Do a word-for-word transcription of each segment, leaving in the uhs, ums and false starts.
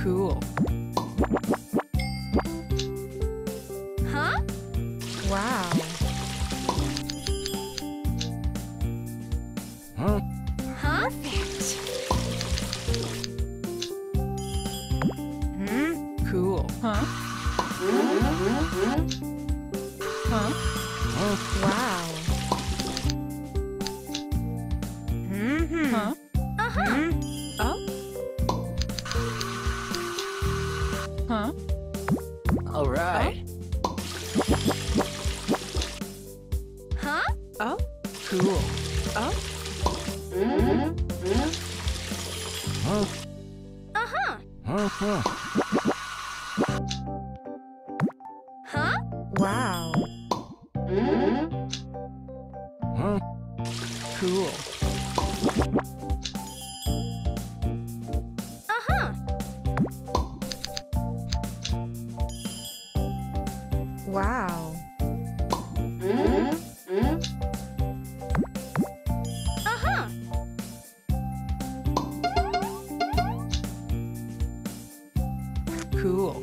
Cool. Huh? Wow. Huh? Huh? Hmm? Cool. Huh? Huh? Huh? Wow. Mm-hmm. Huh? Uh-huh. Hmm? Oh? Huh? All right. Huh? Oh? Cool. Oh? Huh? Uh-huh. Huh? Huh? Huh? Wow. Huh? Cool. Uh-huh. Wow. Uh-huh. Cool.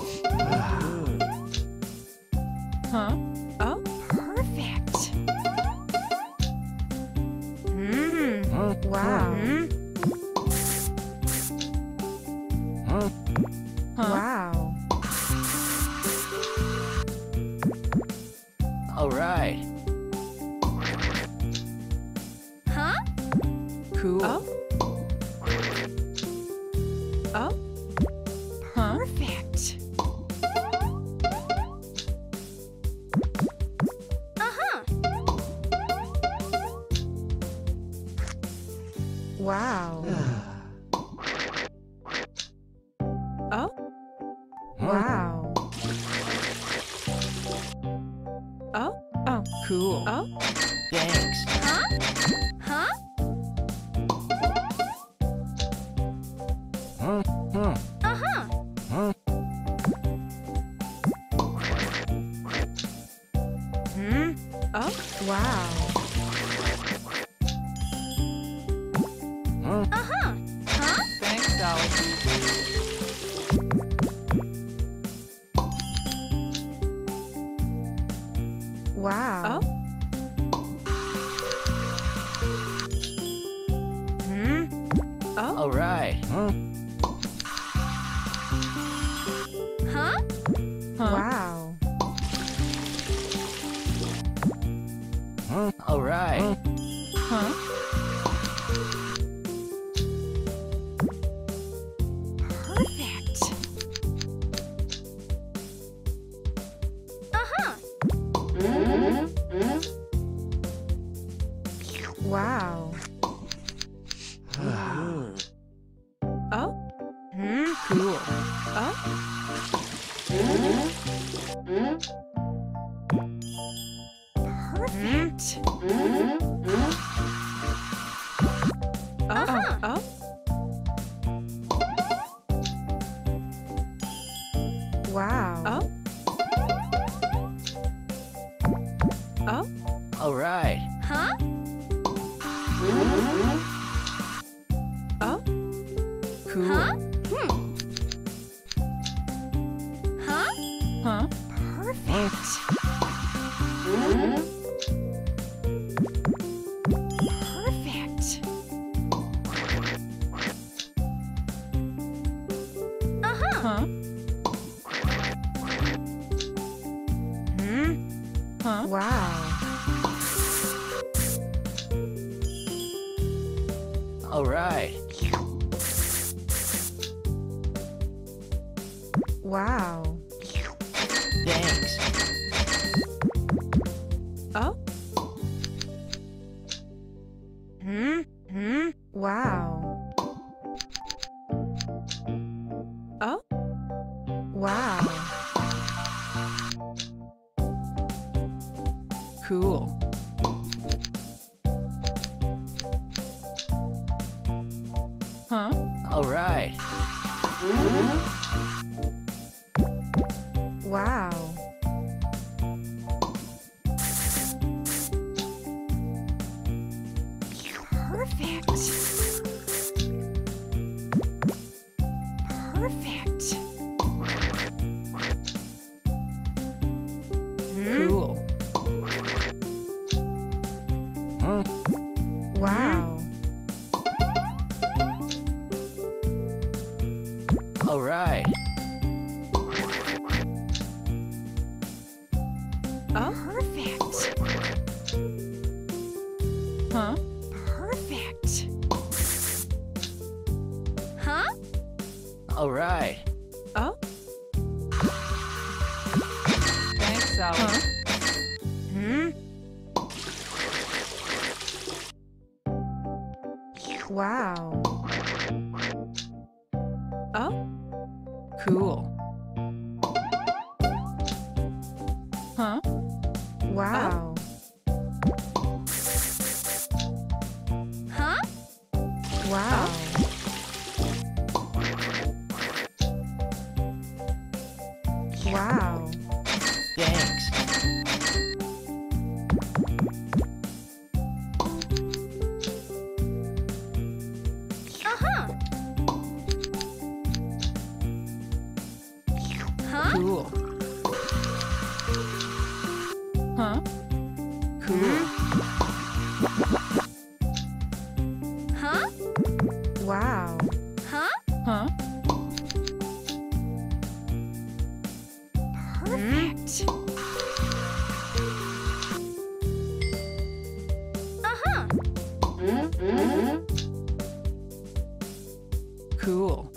Huh? Oh? Perfect. Hmm. Huh? Wow. Huh? Huh? Wow. All right. Huh? Cool. Oh? Oh? Huh? Perfect. Uh-huh. Wow. Oh? Huh? Wow. Oh? Oh, cool. Oh? Thanks. Huh? Huh? Huh? Huh? Uh-huh. Huh? Hmm? Oh? Wow. Huh? Uh-huh. Huh? Thanks, Dolly. Wow. Oh? Hmm? Oh? All right. Huh? Huh? Huh? Wow. Huh? All right. Huh? Huh? Perfect. Uh-huh. Wow. Oh? Hmm? Cool. Oh? Perfect. Oh? Uh-huh. Oh? Wow. Oh? Oh? All right. Huh? Oh? Cool. Huh? Hmm. Huh? Huh? Perfect. Perfect. Uh-huh. Huh? Hmm? Huh? Wow. All right. Wow. Thanks. Oh? Hmm? Hmm? Wow. Oh? Wow. Cool. Huh? All right. Wow. Perfect. Perfect. All right. Oh? Perfect. Huh? Perfect. Huh? All right. Oh? Thanks, Sally. Huh? Hmm? Wow. Oh? Cool. Huh? Wow. Huh? Wow. Wow. Thanks. Uh-huh. Huh? Cool. Huh? Cool. Huh? Wow. Huh? Huh? Perfect. Uh-huh. Cool.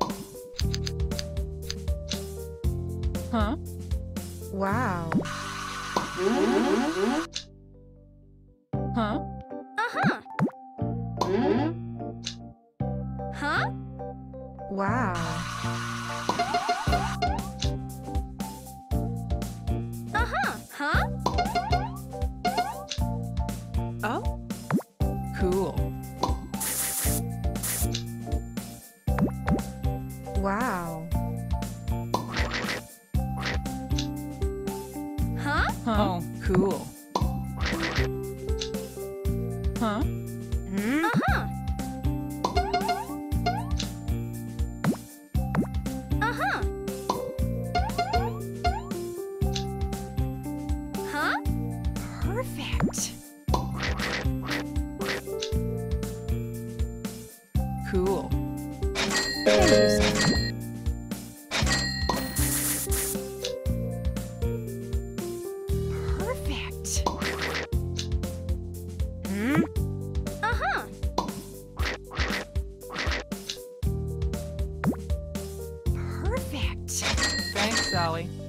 Huh? Wow. Huh? Uh-huh. Huh? Wow. Uh-huh. Huh? Oh? Cool. Wow. Huh? Huh? Oh, cool. Huh? Hmm? Uh-huh. Uh-huh. Huh? Perfect. Cool. Thank you, sir. Perfect. Hmm? Uh-huh. Perfect. Thanks, Sally.